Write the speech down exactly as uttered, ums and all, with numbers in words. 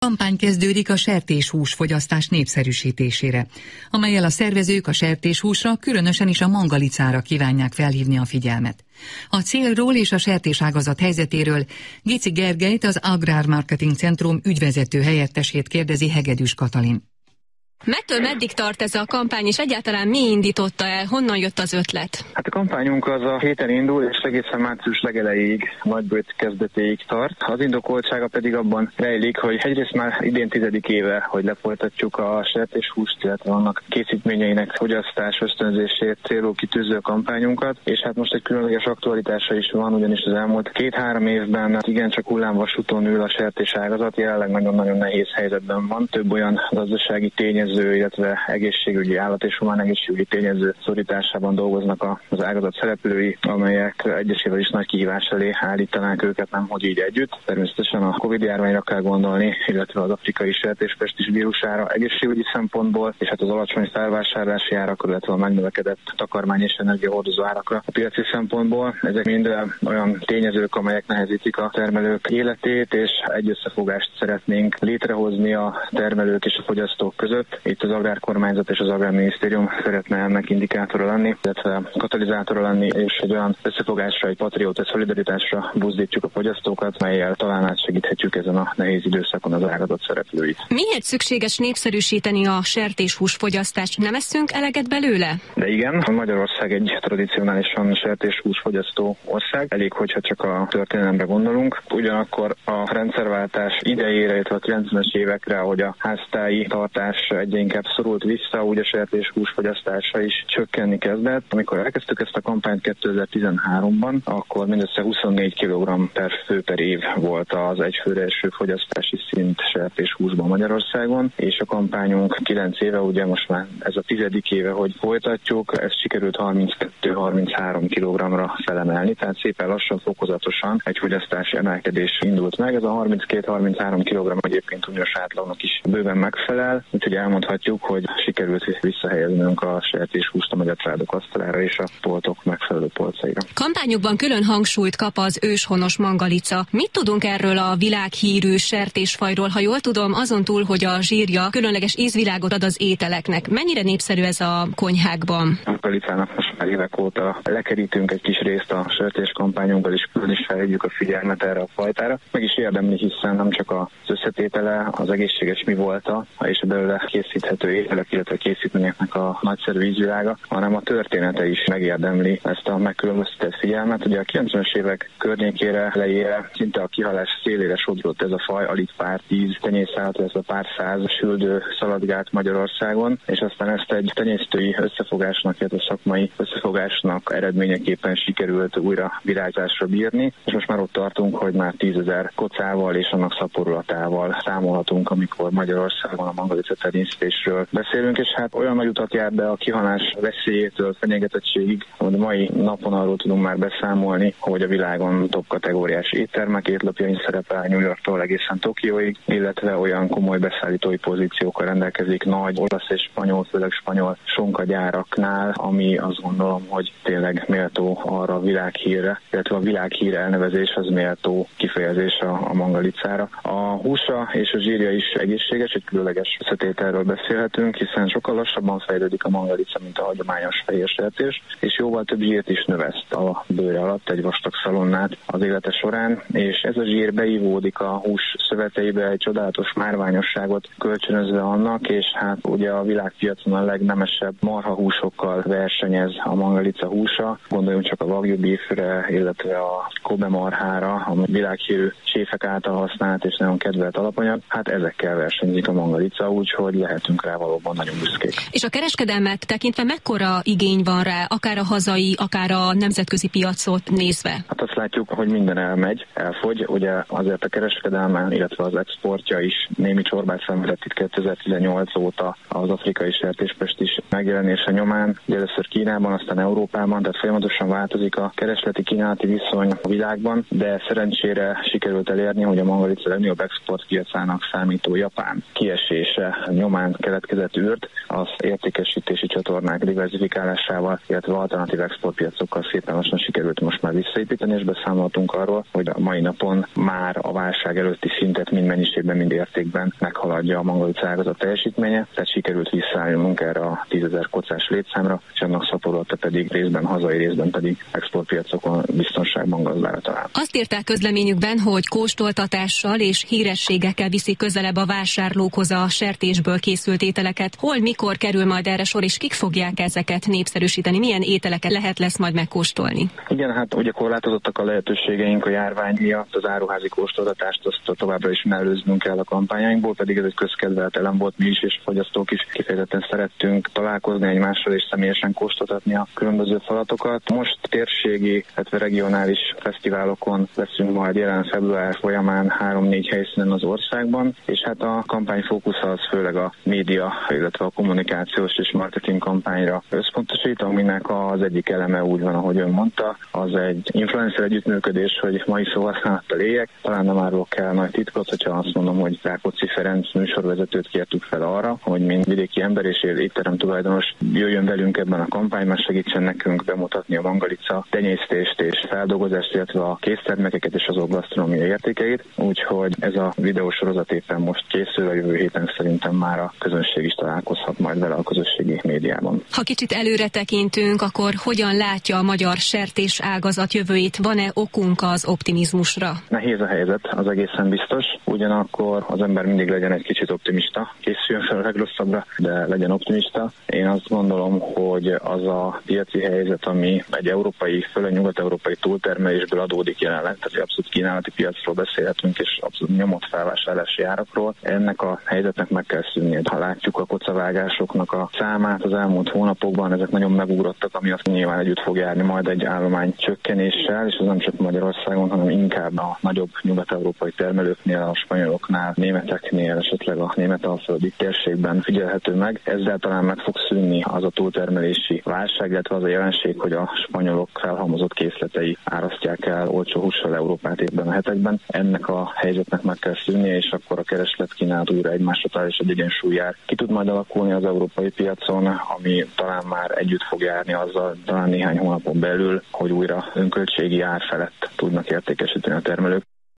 Kampány kezdődik a sertéshús fogyasztás népszerűsítésére, amellyel a szervezők a sertéshúsra, különösen is a mangalicára kívánják felhívni a figyelmet. A célról és a sertéságazat helyzetéről Gici Gergelyt, az Agrár Marketing Centrum ügyvezető helyettesét kérdezi Hegedűs Katalin. Mettől meddig tart ez a kampány, és egyáltalán mi indította el, honnan jött az ötlet? Hát a kampányunk az a héten indul, és egészen március legelejéig, nagybőt kezdetéig tart. Az indokoltsága pedig abban rejlik, hogy egyrészt már idén tizedik éve, hogy lefolytatjuk a sertéshúst, illetve annak készítményeinek fogyasztás ösztönzését célul kitűző kampányunkat, és hát most egy különleges aktualitása is van, ugyanis az elmúlt két-három évben igencsak hullámvasúton ül a sertéságazat, jelenleg nagyon-nagyon nehéz helyzetben van. Több olyan gazdasági tényező, illetve egészségügyi, állat és humán egészségügyi tényező szorításában dolgoznak az ágazat szereplői, amelyek egyesével is nagy kihívás elé állítanák őket, nem hogy így együtt. Természetesen a Covid járványra kell gondolni, illetve az afrikai sertéspestis vírusára egészségügyi szempontból, és hát az alacsony szárvásárlási árakra, illetve a megnövekedett takarmány és energiahordozó árakra a piaci szempontból. Ezek mind olyan tényezők, amelyek nehezítik a termelők életét, és egy összefogást szeretnénk létrehozni a termelők és a fogyasztók között. Itt az Agrárkormányzat és az Agrárminisztérium szeretne ennek indikátora lenni, illetve katalizátora lenni, és egy olyan összefogásra, egy patrióta szolidaritásra buzdítjuk a fogyasztókat, mellyel talán átsegíthetjük ezen a nehéz időszakon az ágazat szereplőit. Miért szükséges népszerűsíteni a sertéshús fogyasztást? Nem eszünk eleget belőle? De igen, Magyarország egy tradicionálisan sertéshús fogyasztó ország. Elég, hogyha csak a történelemre gondolunk. Ugyanakkor a rendszerváltás idejére, illetve a kilencvenes évekre, ahogy a háztáji tartás egyre inkább szorult vissza, úgy a sertéshús fogyasztása is csökkenni kezdett. Amikor elkezdtük ezt a kampányt kétezer-tizenháromban, akkor mindössze huszonnégy kilogramm per fő per év volt az egyfőre eső fogyasztási szint sertéshúsban Magyarországon, és a kampányunk kilenc éve, ugye most már ez a tizedik éve, hogy folytatjuk, ezt sikerült harminckettő-harminchárom kilogrammra felemelni, tehát szépen lassan, fokozatosan egy fogyasztási emelkedés indult meg. Ez a harminckét-harminchárom kilogramm egyébként uniós átlagnak is bőven megfelel, úgyhogy elmondhatjuk, hogy sikerült visszahelyeznünk a sertéshúst a magyar családok asztalára és a poltok megfelelő polcaira. Kampányukban külön hangsúlyt kap az őshonos mangalica. Mit tudunk erről a világhírű sertésfajról? Ha jól tudom, azon túl, hogy a zsírja különleges ízvilágot ad az ételeknek. Mennyire népszerű ez a konyhákban? A mangalicának most már évek óta lekerítünk egy kis részt a sertés kampányunkból, és külön is felhívjuk a figyelmet erre a fajtára. Meg is érdemli, hiszen nem csak az összetétele, az egészséges mi volta, és a belőle készíthető ételek, illetve készítményeknek a nagyszerű ízvilága, hanem a története is megérdemli ezt a megkülönböztetett figyelmet. Ugye a kilencvenes évek környékére, elejére szinte a kihalás szélére sodrott ez a faj, alig pár tíz tenyészállat, illetve pár száz süldő szaladgált Magyarországon, és aztán ezt egy tenyésztői összefogásnak, illetve szakmai összefogásnak eredményeképpen sikerült újra virágzásra bírni, és most már ott tartunk, hogy már tízezer kocával és annak szaporulatával számolhatunk, amikor Magyarországon a mangalica tenyésztésről beszélünk, és hát olyan nagy utat jár be a kihalás veszélyétől fenyegetettségig, hogy a mai napon arról tudunk már beszámolni, hogy a világon top kategóriás éttermek étlapjain szerepel New Yorktól egészen Tokióig, illetve olyan komoly beszállítói pozíciókkal rendelkezik nagy olasz és spanyol, főleg spanyol sonkagyáraknál, ami azt gondolom, hogy tényleg méltó arra a világhírre, illetve a világhír elnevezés az méltó kifejezés a, a mangalicára. A húsa és a zsírja is egészséges, egy különleges összetételről beszélhetünk, hiszen sokkal lassabban fejlődik a mangalica, mint a hagyományos fehérsertés, és jóval több zsírt is növeszt a bőre alatt, egy vastag szalonnát az élete során, és ez a zsír beivódik a hús szöveteibe, egy csodálatos márványosságot kölcsönözve annak, és hát ugye a világpiacon a legnemesebb marhahúsokkal versenyez a mangalica húsa. Gondoljunk csak a wagyu beefre, illetve a Kobe marhára, a világhírű séfek által használt és nagyon kedvelt alapanyag. Hát ezekkel versenyzik a mangalica, úgyhogy lehetünk rá valóban nagyon büszkék. És a kereskedelmet tekintve mekkora igény van rá, akár a hazai, akár a nemzetközi piacot nézve? Hát azt látjuk, hogy minden elmegy, elfogy. Ugye azért a kereskedelmen, illetve az exportja is némi csorbát szenvedett itt kétezer-tizennyolc óta az afrikai sertéspestis megjelenése nyomán. Ugye először Kínában, aztán Európában, tehát folyamatosan változik a keresleti kínálati viszony a világban, de szerencsére sikerült elérni, hogy a mangalica legnagyobb exportpiacának számító Japán kiesése nyomán keletkezett űrt, az értékesítési csatornák diversifikálásával, illetve alternatív exportpiacokkal szépen lassan sikerült most már visszaépíteni, és beszámoltunk arról, hogy a mai napon már a válság előtti szintet mind mennyiségben, mind értékben meghaladja a mangalica ágazat teljesítménye, tehát sikerült visszaállnunk erre a tízezer kocás létszámra, és annak szaporulata pedig részben hazai, részben pedig exportpiacokon biztonságban gazdára talál. Azt írták közleményükben, hogy kóstoltatással és hírességekkel viszik közelebb a vásárlókhoz a sertésből készült ételeket. Hol, mikor kerül majd erre sor, és kik fogják ezeket népszerűsíteni? Milyen ételeket lehet lesz majd megkóstolni? Igen, hát ugye korlátozottak a lehetőségeink a járvány miatt, az áruházi kóstoltatást azt továbbra is mellőznünk kell a kampányainkból, pedig ez egy közkedvelt elem volt, mi is és a fogyasztók is kifejezetten szerettünk találkozni egymással és személyesen kóstoltatni a különböző falatokat. Most térségi, illetve regionális fesztiválokon leszünk majd jelen február folyamán három-négy helyszínen az országban, és hát a kampány fókusza az főleg a média, illetve a kommunikációs és marketing kampányra összpontosít, aminek az egyik eleme úgy van, ahogy ön mondta, az egy influencer együttműködés, hogy mai szóhasználattal éljek. Talán nem árulok el nagy titkot, hogyha azt mondom, hogy Rákóczi Ferenc műsorvezetőt kértük fel arra, hogy mint vidéki ember és étterem tulajdonos jöjjön velünk ebben a kampányban, segítsen nekünk bemutatni a mangalica tenyésztést és feldolgozást, illetve a késztermékeket és azok gasztronómiai értékeit. Úgyhogy ez a videósorozat éppen most készül, a jövő héten szerintem már a közönség is találkozhat majd vele a közösségi médiában. Ha kicsit előre tekintünk, akkor hogyan látja a magyar sertés ágazat jövőjét? Van-e okunk az optimizmusra? Nehéz a helyzet, az egészen biztos. Ugyanakkor az ember mindig legyen egy kicsit optimista, készüljön fel a legrosszabbra, de legyen optimista. Én azt gondolom, hogy az a piaci helyzet, ami egy európai, főleg nyugat-európai túltermelésből adódik jelenleg, tehát egy abszolút kínálati piacról beszélhetünk, és abszolút nyomott felvásárlási árakról. Ennek a helyzetnek meg kell szűnnie. Ha látjuk a kocavágásoknak a számát az elmúlt hónapokban, ezek nagyon megugrottak, ami azt nyilván együtt fog járni majd egy állomány csökkenéssel, és az nem csak Magyarországon, hanem inkább a nagyobb nyugat-európai termelőknél, a spanyoloknál, németeknél, esetleg a németalföldi térségben figyelhető meg. Ezzel talán meg fog szűnni az a túltermelési válság, illetve az a jelenség, hogy a spanyolok felhalmozott készletei árasztják el olcsó hússal Európát évben a hetekben. Ennek a helyzetnek meg kell szűnnie, és akkor a kereslet kínálat újra egymásra talál, és egy egyensúly jár. Ki tud majd alakulni az európai piacon, ami talán már együtt fog járni azzal, talán néhány hónapon belül, hogy újra önköltségi ár felett tudnak értékesíteni a termelők.